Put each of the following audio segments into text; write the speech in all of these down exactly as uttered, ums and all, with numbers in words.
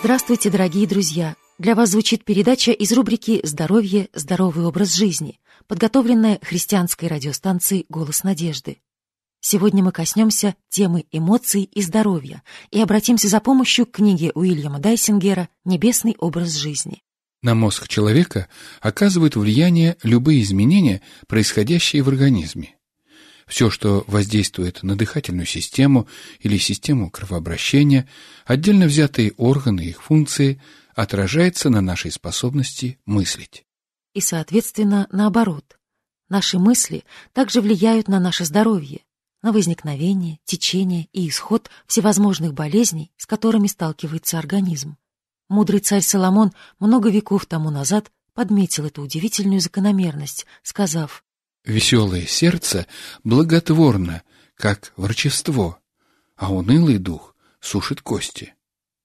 Здравствуйте, дорогие друзья! Для вас звучит передача из рубрики «Здоровье. Здоровый образ жизни», подготовленная христианской радиостанцией «Голос надежды». Сегодня мы коснемся темы эмоций и здоровья и обратимся за помощью к книге Уильяма Дайсингера «Небесный образ жизни». На мозг человека оказывают влияние любые изменения, происходящие в организме. Все, что воздействует на дыхательную систему или систему кровообращения, отдельно взятые органы и их функции, отражается на нашей способности мыслить. И, соответственно, наоборот. Наши мысли также влияют на наше здоровье, на возникновение, течение и исход всевозможных болезней, с которыми сталкивается организм. Мудрый царь Соломон много веков тому назад подметил эту удивительную закономерность, сказав: «Веселое сердце благотворно, как врачество, а унылый дух сушит кости.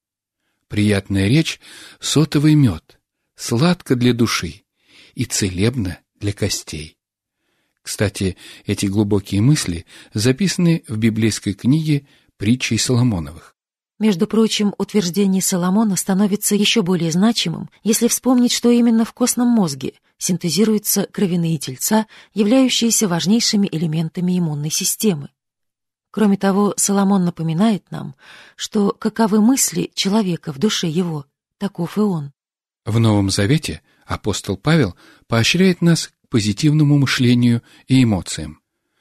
Приятная речь — сотовый мед, сладко для души и целебно для костей». Кстати, эти глубокие мысли записаны в библейской книге «Притчей Соломоновых». Между прочим, утверждение Соломона становится еще более значимым, если вспомнить, что именно в костном мозге синтезируются кровяные тельца, являющиеся важнейшими элементами иммунной системы. Кроме того, Соломон напоминает нам, что каковы мысли человека в душе его, таков и он. В Новом Завете апостол Павел поощряет нас к позитивному мышлению и эмоциям.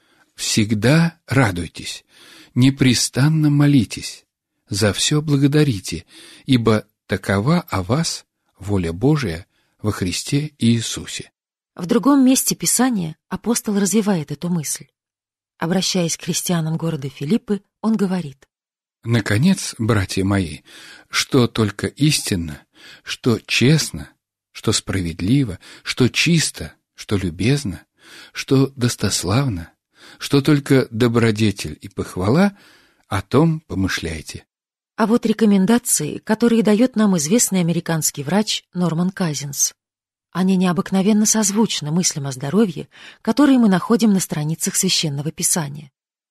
«Всегда радуйтесь, непрестанно молитесь, за все благодарите, ибо такова о вас воля Божия во Христе Иисусе». В другом месте Писания апостол развивает эту мысль. Обращаясь к христианам города Филиппы, он говорит: «Наконец, братья мои, что только истинно, что честно, что справедливо, что чисто, что любезно, что достославно, что только добродетель и похвала, о том помышляйте». А вот рекомендации, которые дает нам известный американский врач Норман Казинс. Они необыкновенно созвучны мыслям о здоровье, которые мы находим на страницах Священного Писания.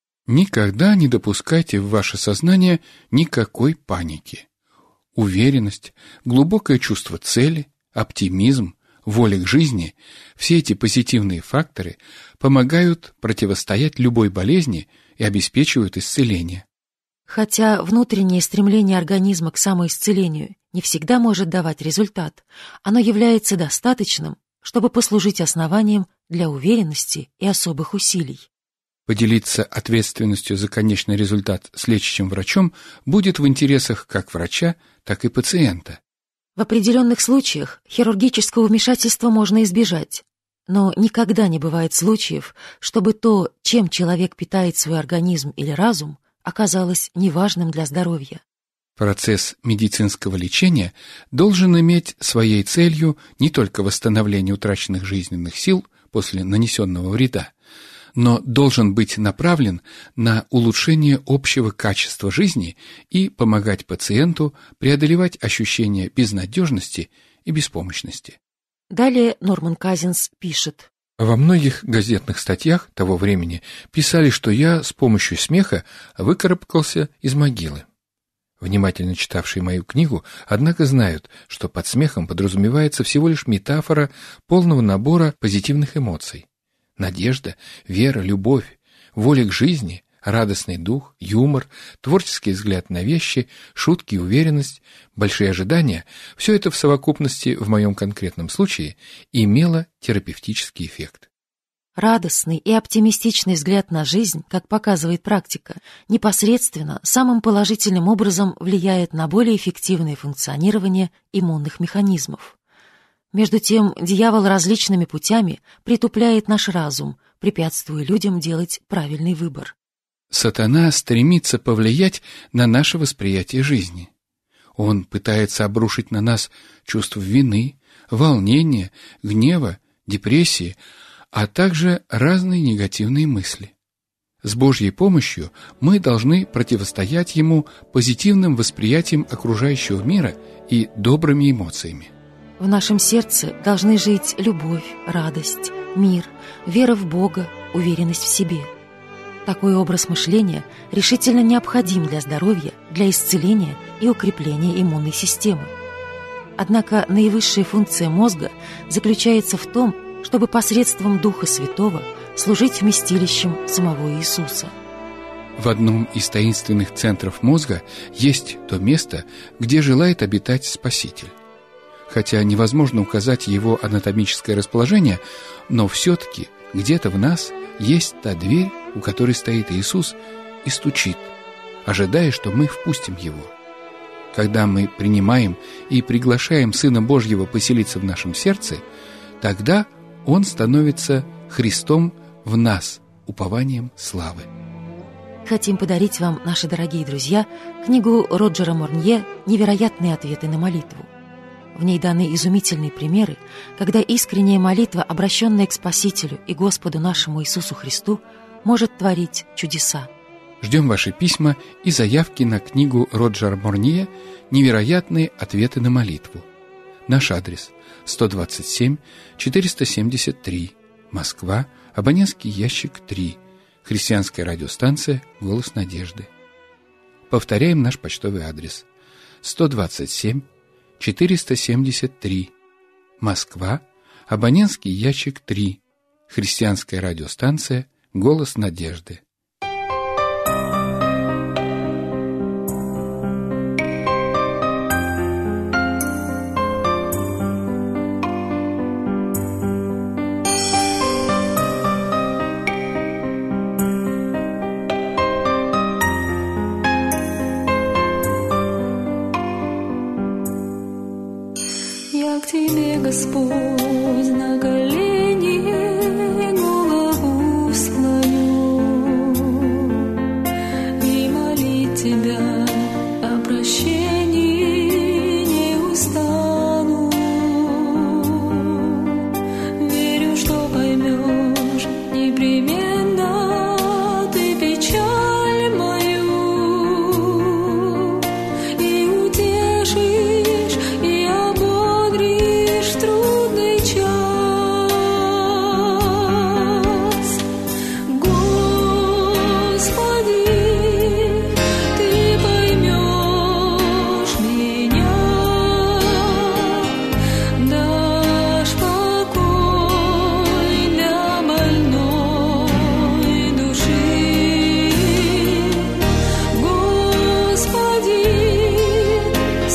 Никогда не допускайте в ваше сознание никакой паники. Уверенность, глубокое чувство цели, оптимизм, воля к жизни – все эти позитивные факторы помогают противостоять любой болезни и обеспечивают исцеление. Хотя внутреннее стремление организма к самоисцелению не всегда может давать результат, оно является достаточным, чтобы послужить основанием для уверенности и особых усилий. Поделиться ответственностью за конечный результат с лечащим врачом будет в интересах как врача, так и пациента. В определенных случаях хирургического вмешательства можно избежать, но никогда не бывает случаев, чтобы то, чем человек питает свой организм или разум, оказалось неважным для здоровья. Процесс медицинского лечения должен иметь своей целью не только восстановление утраченных жизненных сил после нанесенного вреда, но должен быть направлен на улучшение общего качества жизни и помогать пациенту преодолевать ощущение безнадежности и беспомощности. Далее Норман Казинс пишет: «Во многих газетных статьях того времени писали, что я с помощью смеха выкарабкался из могилы. Внимательно читавшие мою книгу, однако, знают, что под смехом подразумевается всего лишь метафора полного набора позитивных эмоций. Надежда, вера, любовь, воля к жизни, радостный дух, юмор, творческий взгляд на вещи, шутки, уверенность, большие ожидания – все это в совокупности в моем конкретном случае имело терапевтический эффект». Радостный и оптимистичный взгляд на жизнь, как показывает практика, непосредственно, самым положительным образом влияет на более эффективное функционирование иммунных механизмов. Между тем, дьявол различными путями притупляет наш разум, препятствуя людям делать правильный выбор. Сатана стремится повлиять на наше восприятие жизни. Он пытается обрушить на нас чувство вины, волнения, гнева, депрессии, а также разные негативные мысли. С Божьей помощью мы должны противостоять ему позитивным восприятием окружающего мира и добрыми эмоциями. В нашем сердце должны жить любовь, радость, мир, вера в Бога, уверенность в себе. Такой образ мышления решительно необходим для здоровья, для исцеления и укрепления иммунной системы. Однако наивысшая функция мозга заключается в том, чтобы посредством Духа Святого служить вместилищем самого Иисуса. В одном из таинственных центров мозга есть то место, где желает обитать Спаситель. Хотя невозможно указать его анатомическое расположение, но все-таки где-то в нас есть та дверь, у которой стоит Иисус и стучит, ожидая, что мы впустим Его. Когда мы принимаем и приглашаем Сына Божьего поселиться в нашем сердце, тогда Он становится Христом в нас, упованием славы. Хотим подарить вам, наши дорогие друзья, книгу Роджера Морнье «Невероятные ответы на молитву». В ней даны изумительные примеры, когда искренняя молитва, обращенная к Спасителю и Господу нашему Иисусу Христу, может творить чудеса. Ждем ваши письма и заявки на книгу Роджера Морнье «Невероятные ответы на молитву». Наш адрес – сто двадцать семь четыреста семьдесят три, Москва, абонентский ящик три, христианская радиостанция «Голос надежды». Повторяем наш почтовый адрес – сто двадцать семь четыреста семьдесят три, Москва, абонентский ящик три, христианская радиостанция «Голос надежды». Господь, на колени голову склоню и молить Тебя о прощении не устану. Верю, что поймешь непременно Ты печаль мою и утешишь, и ободришь трудный час. Господи, Ты поймешь меня, дашь покой для больной души. Господи, в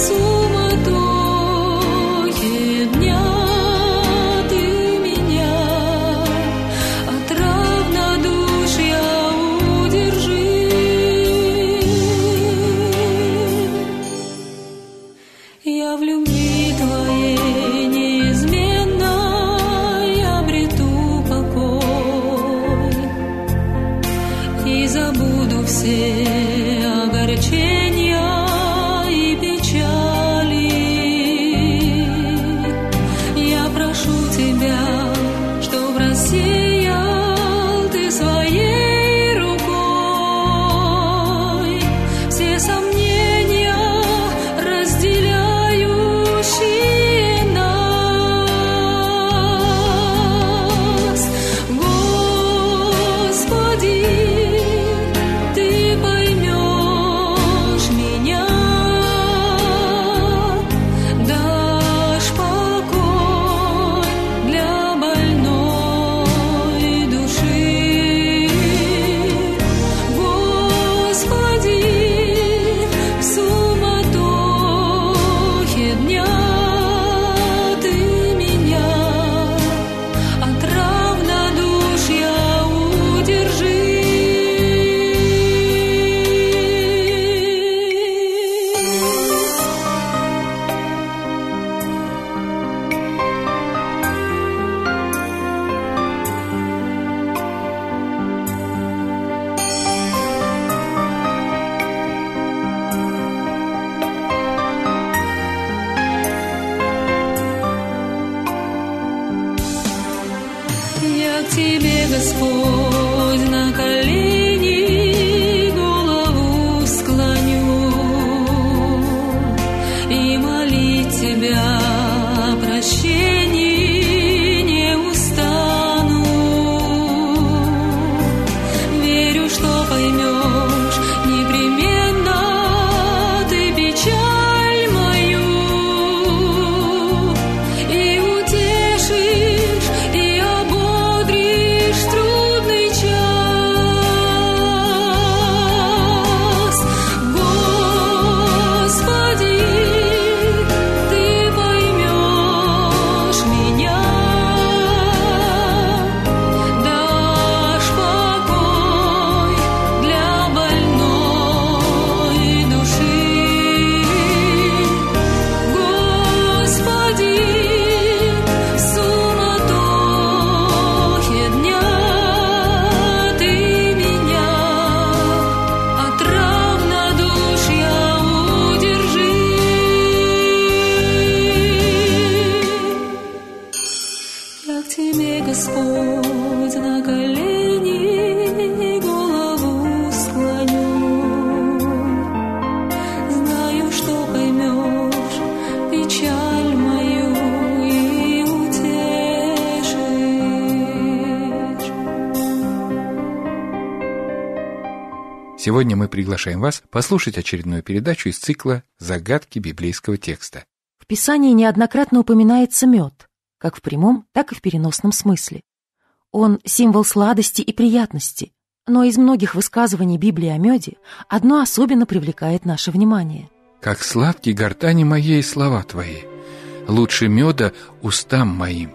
суматохе дня Ты меня от равнодушия удержи. Я в любви Твоей неизменной обрету покой и забуду все огорчения и печали. Я прошу Тебя, чтоб рассеял Ты своей рукой все сомнения, разделяющие нас. Господи, Ты поймешь меня, дашь покой для больной души. Господи, в суматохе дня Ты меня от равнодушия удержи. Я к Тебе, Господь, на колени голову склоню и молить Тебя о прощении не устану. Верю, что поймешь непременно Сегодня мы приглашаем вас послушать очередную передачу из цикла «Загадки библейского текста». В Писании неоднократно упоминается мед, как в прямом, так и в переносном смысле. Он символ сладости и приятности, но из многих высказываний Библии о меде одно особенно привлекает наше внимание. «Как сладки гортани моей слова твои, лучше меда устам моим».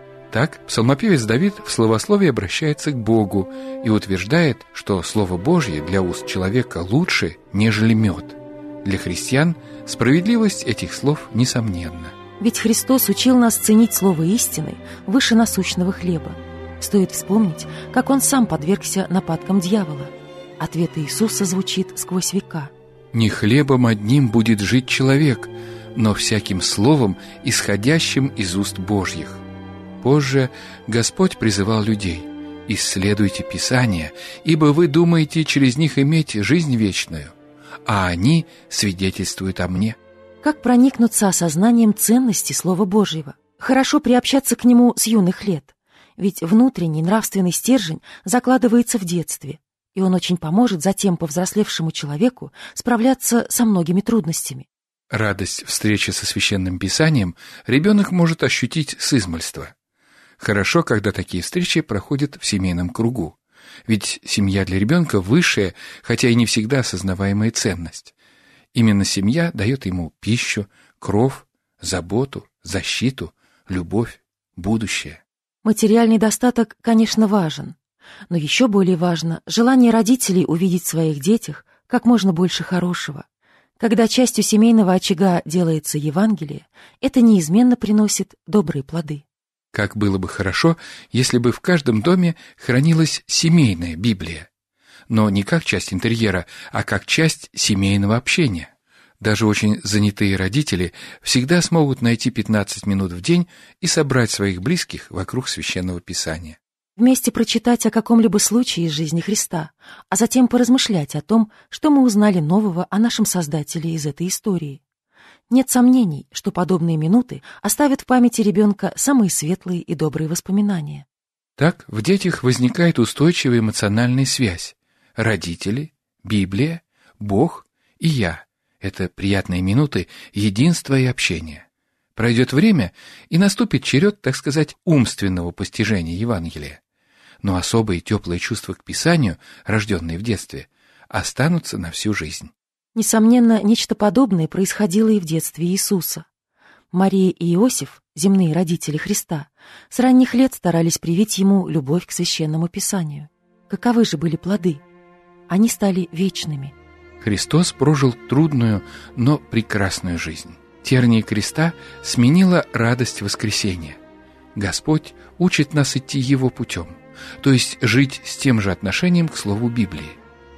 Так псалмопевец Давид в словословии обращается к Богу и утверждает, что Слово Божье для уст человека лучше, нежели мед. Для христиан справедливость этих слов несомненна. Ведь Христос учил нас ценить слово истины выше насущного хлеба. Стоит вспомнить, как Он сам подвергся нападкам дьявола. Ответ Иисуса звучит сквозь века. «Не хлебом одним будет жить человек, но всяким словом, исходящим из уст Божьих». Позже Господь призывал людей: «Исследуйте Писания, ибо вы думаете через них иметь жизнь вечную, а они свидетельствуют о мне». Как проникнуться осознанием ценности Слова Божьего? Хорошо приобщаться к нему с юных лет, ведь внутренний нравственный стержень закладывается в детстве, и он очень поможет затем повзрослевшему человеку справляться со многими трудностями. Радость встречи со Священным Писанием ребенок может ощутить с измальства. Хорошо, когда такие встречи проходят в семейном кругу, ведь семья для ребенка высшая, хотя и не всегда осознаваемая ценность. Именно семья дает ему пищу, кров, заботу, защиту, любовь, будущее. Материальный достаток, конечно, важен, но еще более важно желание родителей увидеть в своих детях как можно больше хорошего. Когда частью семейного очага делается Евангелие, это неизменно приносит добрые плоды. Как было бы хорошо, если бы в каждом доме хранилась семейная Библия. Но не как часть интерьера, а как часть семейного общения. Даже очень занятые родители всегда смогут найти пятнадцать минут в день и собрать своих близких вокруг Священного Писания. Вместе прочитать о каком-либо случае из жизни Христа, а затем поразмышлять о том, что мы узнали нового о нашем Создателе из этой истории. Нет сомнений, что подобные минуты оставят в памяти ребенка самые светлые и добрые воспоминания. Так в детях возникает устойчивая эмоциональная связь. Родители, Библия, Бог и я — это приятные минуты единства и общения. Пройдет время, и наступит черед, так сказать, умственного постижения Евангелия. Но особые теплые чувства к Писанию, рожденные в детстве, останутся на всю жизнь. Несомненно, нечто подобное происходило и в детстве Иисуса. Мария и Иосиф, земные родители Христа, с ранних лет старались привить ему любовь к Священному Писанию. Каковы же были плоды? Они стали вечными. Христос прожил трудную, но прекрасную жизнь. Терние креста сменила радость воскресения. Господь учит нас идти Его путем, то есть жить с тем же отношением к Слову Библии.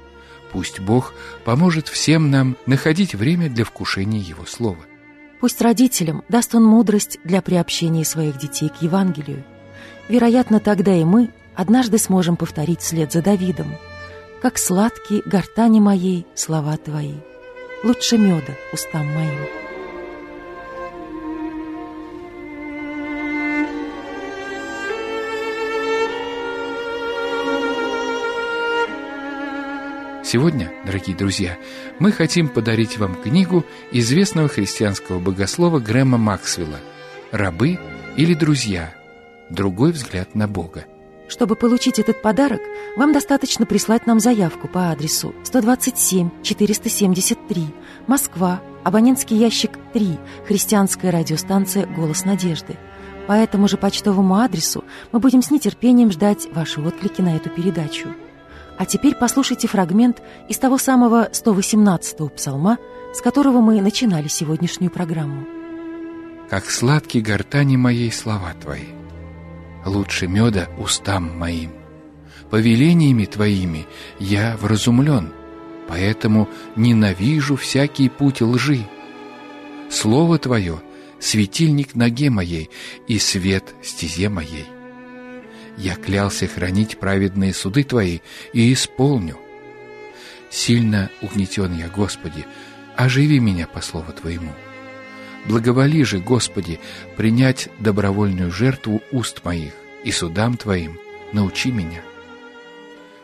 Пусть Бог поможет всем нам находить время для вкушения Его Слова. Пусть родителям даст Он мудрость для приобщения своих детей к Евангелию. Вероятно, тогда и мы однажды сможем повторить вслед за Давидом: «Как сладки гортани моей слова твои, лучше меда устам моим». Сегодня, дорогие друзья, мы хотим подарить вам книгу известного христианского богослова Грэма Максвелла «Рабы или друзья. Другой взгляд на Бога». Чтобы получить этот подарок, вам достаточно прислать нам заявку по адресу сто двадцать семь четыреста семьдесят три, Москва, абонентский ящик три, христианская радиостанция «Голос надежды». По этому же почтовому адресу мы будем с нетерпением ждать ваши отклики на эту передачу. А теперь послушайте фрагмент из того самого сто восемнадцатого псалма, с которого мы начинали сегодняшнюю программу. «Как сладки гортани моей слова твои, лучше меда устам моим. Повелениями твоими я вразумлен, поэтому ненавижу всякий путь лжи. Слово твое — светильник ноге моей и свет стезе моей. Я клялся хранить праведные суды Твои и исполню. Сильно угнетен я, Господи, оживи меня по слову Твоему. Благоволи же, Господи, принять добровольную жертву уст моих, и судам Твоим научи меня.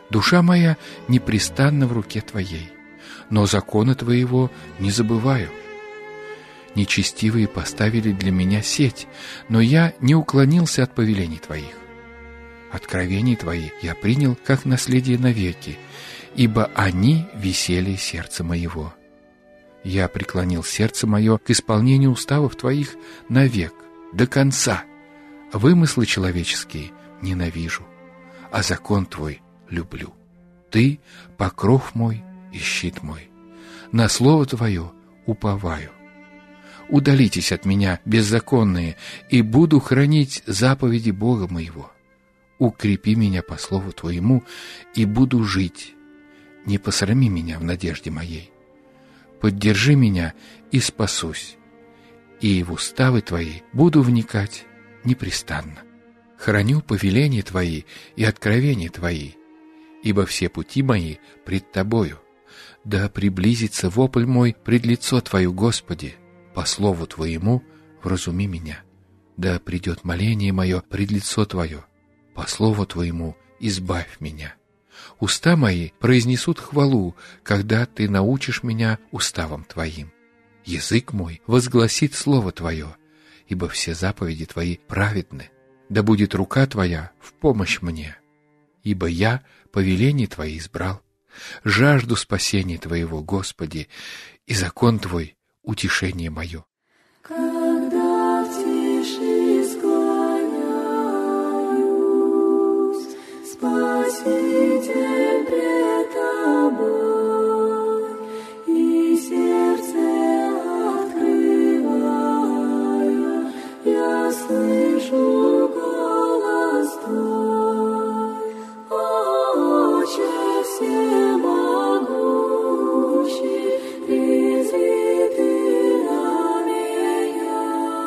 Душа моя непрестанно в руке Твоей, но закона Твоего не забываю. Нечестивые поставили для меня сеть, но я не уклонился от повелений Твоих. Откровений Твои я принял как наследие навеки, ибо они веселье сердца моего. Я преклонил сердце мое к исполнению уставов Твоих навек, до конца. Вымыслы человеческие ненавижу, а закон Твой люблю. Ты — покров мой и щит мой. На слово Твое уповаю. Удалитесь от меня, беззаконные, и буду хранить заповеди Бога моего. Укрепи меня по слову Твоему, и буду жить. Не посрами меня в надежде моей. Поддержи меня, и спасусь, и в уставы Твои буду вникать непрестанно. Храню повеления Твои и откровения Твои, ибо все пути мои пред Тобою. Да приблизится вопль мой пред лицо Твое, Господи, по слову Твоему вразуми меня. Да придет моление мое пред лицо Твое, по слову Твоему избавь меня. Уста мои произнесут хвалу, когда Ты научишь меня уставам Твоим. Язык мой возгласит слово Твое, ибо все заповеди Твои праведны. Да будет рука Твоя в помощь мне, ибо я повеления Твои избрал. Жажду спасения Твоего, Господи, и закон Твой — утешение мое. Когда в тиши склоняюсь, Спаситель пред Тобой, и сердце открывая, я слышу голос Твой, Отче всемогущий, призри Ты на меня.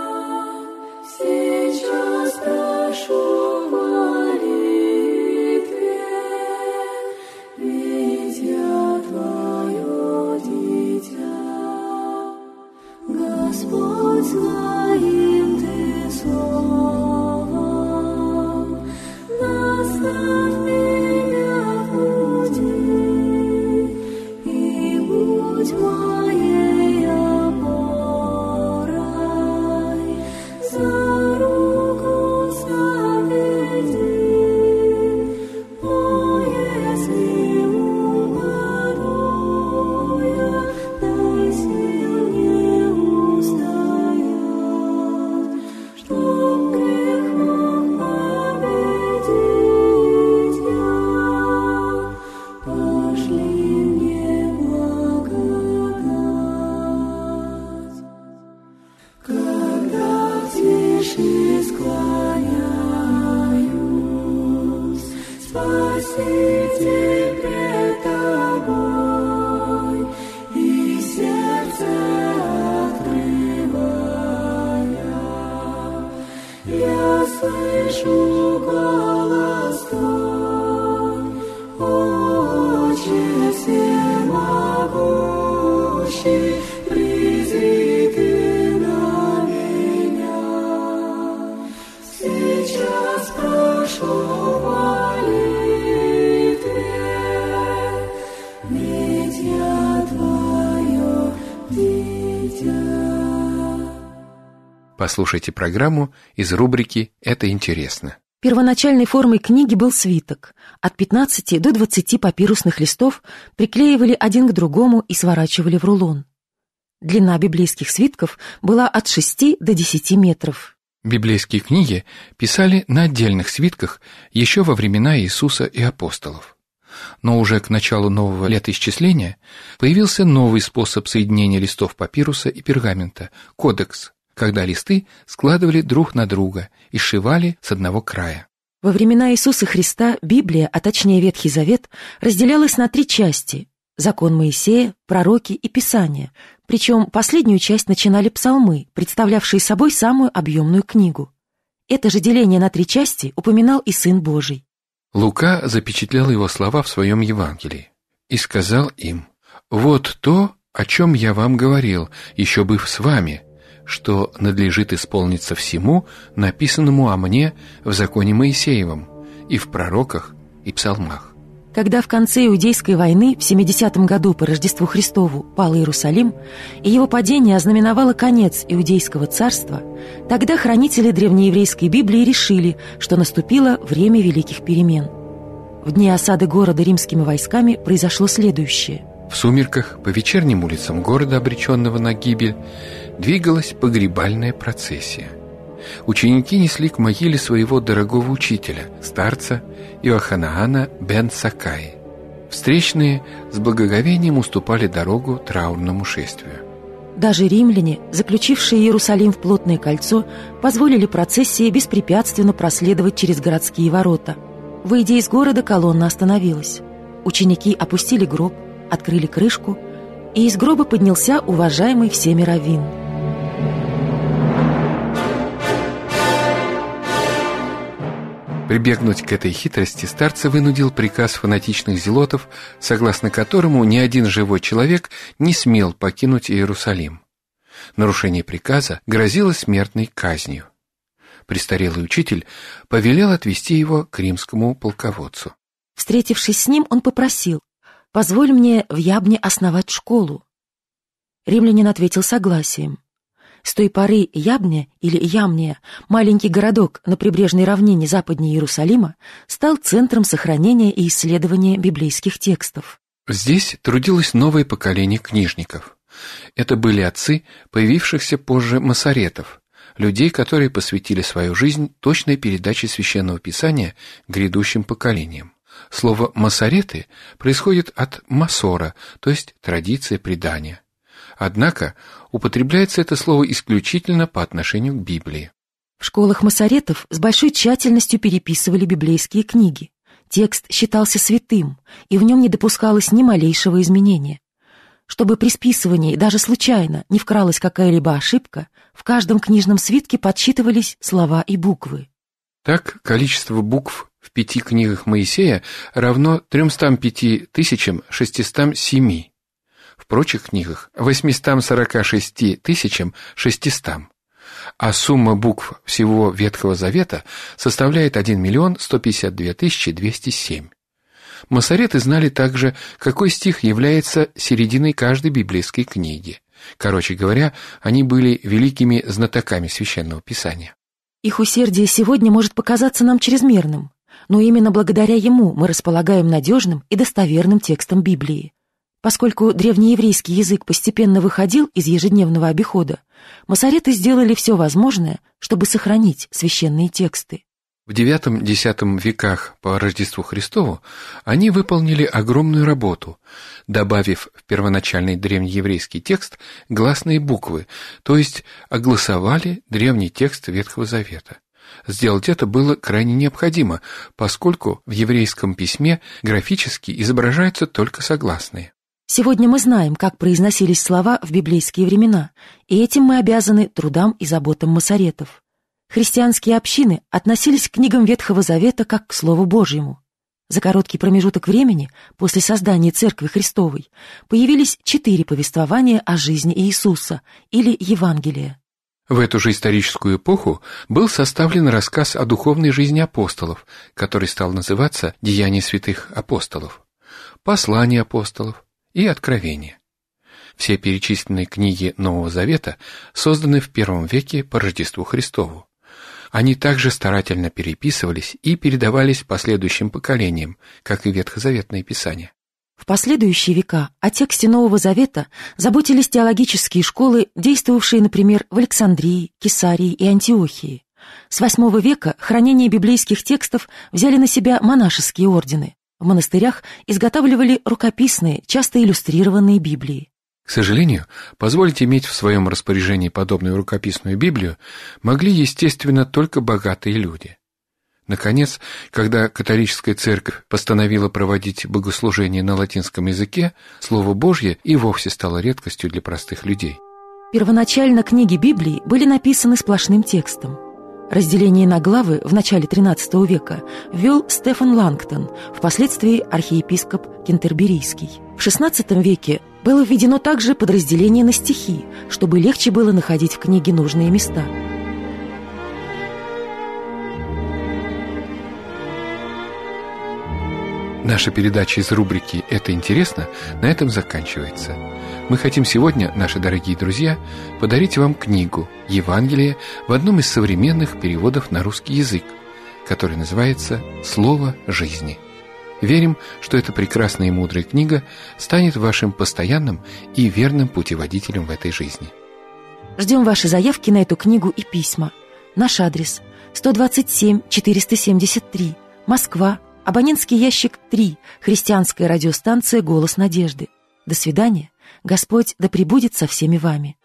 Сейчас прошу в молитве, ведь я Твое дитя. Господь, своим Ты словом наставь меня в пути, и будь моей опорой, за руку заведи. О, если упаду я, дай сил не устоять, чтоб грех мог победить я. Пошли мне благодать. Когда в тиши склоняюсь, Спаситель пред Тобой, и сердце открывая, я слышу голос Твой, Отче всемогущий, призри Ты на меня. Сейчас прошу в молитве, ведь я Твое дитя. Послушайте программу из рубрики «Это интересно». Первоначальной формой книги был свиток. От пятнадцати до двадцати папирусных листов приклеивали один к другому и сворачивали в рулон. Длина библейских свитков была от шести до десяти метров. Библейские книги писали на отдельных свитках еще во времена Иисуса и апостолов. Но уже к началу нового летоисчисления появился новый способ соединения листов папируса и пергамента – кодекс, когда листы складывали друг на друга и сшивали с одного края. Во времена Иисуса Христа Библия, а точнее Ветхий Завет, разделялась на три части – закон Моисея, пророки и Писания, причем последнюю часть начинали псалмы, представлявшие собой самую объемную книгу. Это же деление на три части упоминал и Сын Божий. Лука запечатлел его слова в своем Евангелии и сказал им: «Вот то, о чем я вам говорил, еще быв с вами, что надлежит исполниться всему, написанному о мне в законе Моисеевом и в пророках и псалмах». Когда в конце Иудейской войны в семидесятом году по Рождеству Христову пал Иерусалим, и его падение ознаменовало конец Иудейского царства, тогда хранители древнееврейской Библии решили, что наступило время великих перемен. В дни осады города римскими войсками произошло следующее. В сумерках по вечерним улицам города, обреченного на гибель, двигалась погребальная процессия. Ученики несли к могиле своего дорогого учителя, старца Иоханаана бен Саккаи. Встречные с благоговением уступали дорогу траурному шествию. Даже римляне, заключившие Иерусалим в плотное кольцо, позволили процессии беспрепятственно проследовать через городские ворота. Выйдя из города, колонна остановилась. Ученики опустили гроб, открыли крышку, и из гроба поднялся уважаемый всеми раввин. Прибегнуть к этой хитрости старца вынудил приказ фанатичных зелотов, согласно которому ни один живой человек не смел покинуть Иерусалим. Нарушение приказа грозило смертной казнью. Престарелый учитель повелел отвести его к римскому полководцу. Встретившись с ним, он попросил: «Позволь мне в Ябне основать школу». Римлянин ответил согласием. С той поры Ябня или Ямния, маленький городок на прибрежной равнине западнее Иерусалима, стал центром сохранения и исследования библейских текстов. Здесь трудилось новое поколение книжников. Это были отцы появившихся позже масоретов, людей, которые посвятили свою жизнь точной передаче Священного Писания грядущим поколениям. Слово «масореты» происходит от «масора», то есть традиция, предания. Однако употребляется это слово исключительно по отношению к Библии. В школах масоретов с большой тщательностью переписывали библейские книги. Текст считался святым, и в нем не допускалось ни малейшего изменения. Чтобы при списывании даже случайно не вкралась какая-либо ошибка, в каждом книжном свитке подсчитывались слова и буквы. Так, количество букв в пяти книгах Моисея равно тремстам пяти тысячам шестистам семи. В прочих книгах – восьмистам сорока шести тысячам шестистам, а сумма букв всего Ветхого Завета составляет один миллион сто пятьдесят две тысячи двести семь. Масореты знали также, какой стих является серединой каждой библейской книги. Короче говоря, они были великими знатоками Священного Писания. Их усердие сегодня может показаться нам чрезмерным, но именно благодаря ему мы располагаем надежным и достоверным текстом Библии. Поскольку древнееврейский язык постепенно выходил из ежедневного обихода, масореты сделали все возможное, чтобы сохранить священные тексты. В девятом-десятом веках по Рождеству Христову они выполнили огромную работу, добавив в первоначальный древнееврейский текст гласные буквы, то есть огласовали древний текст Ветхого Завета. Сделать это было крайне необходимо, поскольку в еврейском письме графически изображаются только согласные. Сегодня мы знаем, как произносились слова в библейские времена, и этим мы обязаны трудам и заботам масоретов. Христианские общины относились к книгам Ветхого Завета как к Слову Божьему. За короткий промежуток времени, после создания Церкви Христовой, появились четыре повествования о жизни Иисуса, или Евангелия. В эту же историческую эпоху был составлен рассказ о духовной жизни апостолов, который стал называться «Деяния святых апостолов», «Послания апостолов» и «Откровения». Все перечисленные книги Нового Завета созданы в первом веке по Рождеству Христову. Они также старательно переписывались и передавались последующим поколениям, как и ветхозаветные писания. В последующие века о тексте Нового Завета заботились теологические школы, действовавшие, например, в Александрии, Кесарии и Антиохии. С восьмого века хранение библейских текстов взяли на себя монашеские ордены. В монастырях изготавливали рукописные, часто иллюстрированные Библии. К сожалению, позволить иметь в своем распоряжении подобную рукописную Библию могли, естественно, только богатые люди. Наконец, когда католическая церковь постановила проводить богослужение на латинском языке, Слово Божье и вовсе стало редкостью для простых людей. Первоначально книги Библии были написаны сплошным текстом. Разделение на главы в начале тринадцатого века ввел Стефан Лангтон, впоследствии архиепископ Кентерберийский. В шестнадцатом веке было введено также подразделение на стихи, чтобы легче было находить в книге нужные места. Наша передача из рубрики «Это интересно» на этом заканчивается. Мы хотим сегодня, наши дорогие друзья, подарить вам книгу «Евангелие» в одном из современных переводов на русский язык, который называется «Слово жизни». Верим, что эта прекрасная и мудрая книга станет вашим постоянным и верным путеводителем в этой жизни. Ждем ваши заявки на эту книгу и письма. Наш адрес сто двадцать семь четыреста семьдесят три, Москва, абонентский ящик три, христианская радиостанция «Голос надежды». До свидания. Господь да пребудет со всеми вами.